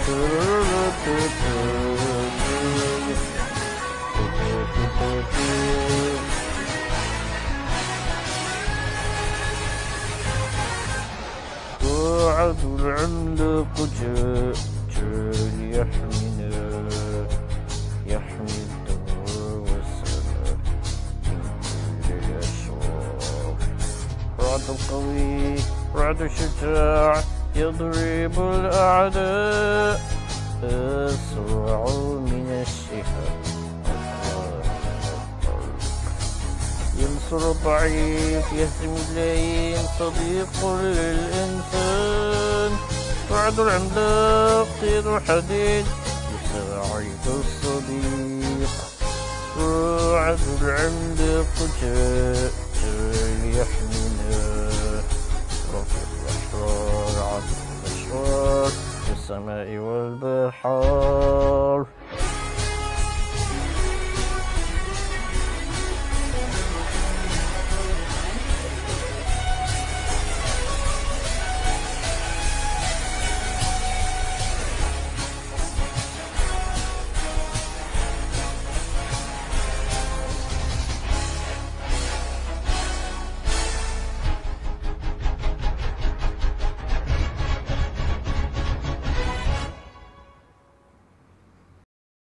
وعد العملاق جاء ليحمينا، يحمي الدهر والسماء من كل الأشرار. رعد القوي، رعد الشجاع، يضرب الأعداء، أسرع من الشهاب، ينصر الضعيف، يهزم اللئيم، صديق للإنسان. رعد العملاق، طير الحديد، يساعد الصديق. رعد العملاق جاء ليحمينا، رب الأحرار، عدو الأشرار في السماء والبحار.